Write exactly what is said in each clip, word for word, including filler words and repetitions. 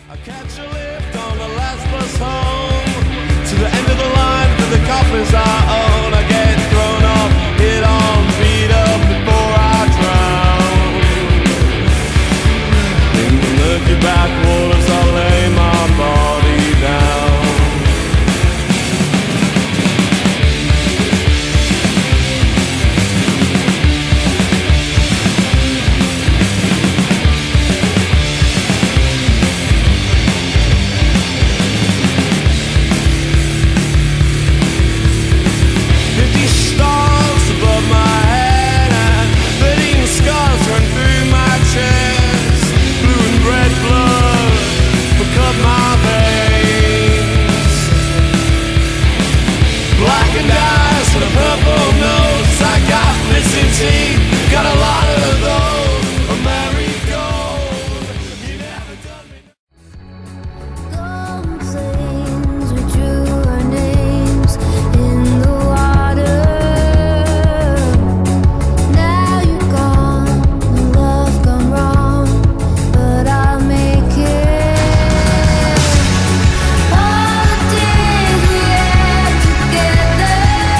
I catch a lift on the last bus home to the end of the line for the coffins I own. I get thrown off, hit on, beat up before I drown. In the murky back waters I lay my body down. Got a lot of those, a marigold. You never done me. Gone plains, we drew our names in the water. Now you're gone, and love gone wrong, but I'll make it. All the days we had together.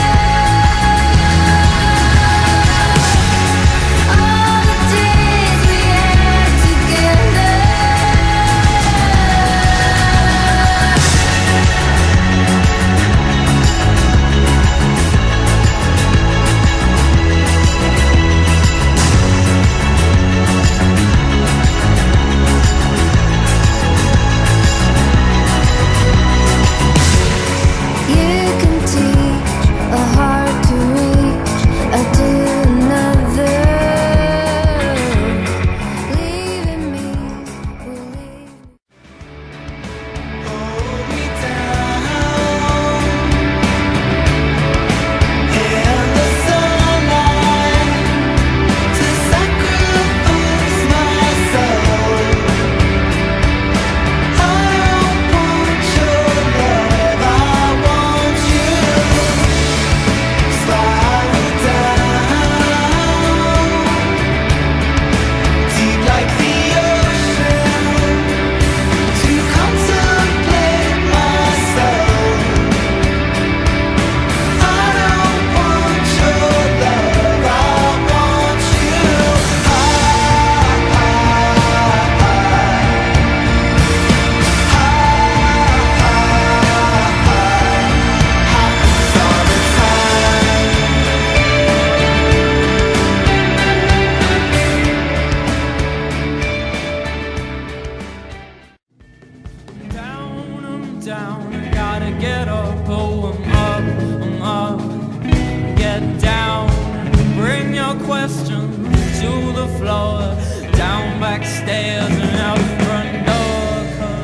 Down, I gotta get up, oh I'm up, I'm up. Get down, bring your questions to the floor. Down backstairs and out the front door,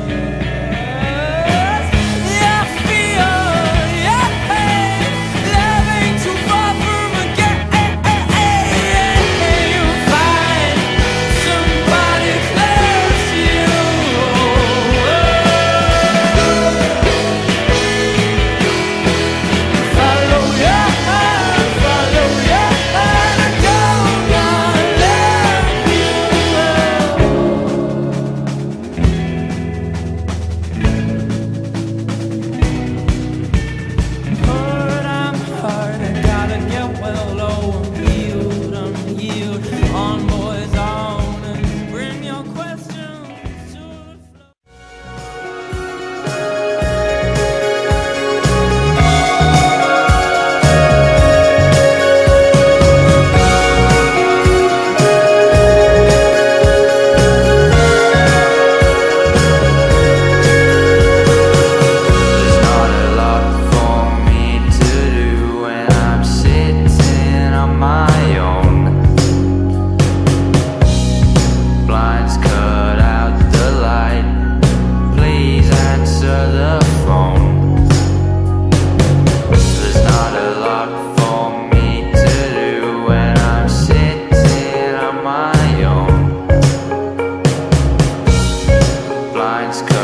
'cause I feel your pain. Love ain't too far from again. You find somebody close to you. It's